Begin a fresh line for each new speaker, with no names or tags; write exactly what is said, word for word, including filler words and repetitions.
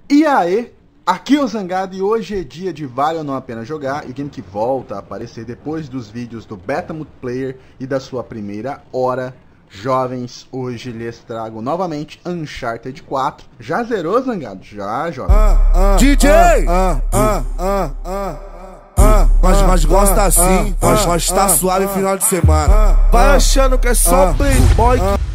E aí, aqui é o Zangado e hoje é dia de Vale ou Não a Pena Jogar, e o game que volta a aparecer depois dos vídeos do Beta Multiplayer e da sua primeira hora. Jovens, hoje lhes trago novamente Uncharted quatro. Já zerou, Zangado? Já, jovem.
Ah, ah,
D J!
Ah, ah, ah, ah, ah,
Mas, mas gosta
ah,
assim,
ah,
mas, mas tá
ah,
suave
ah,
final de semana.
ah,
Vai
ah,
achando que é só
ah,
playboy que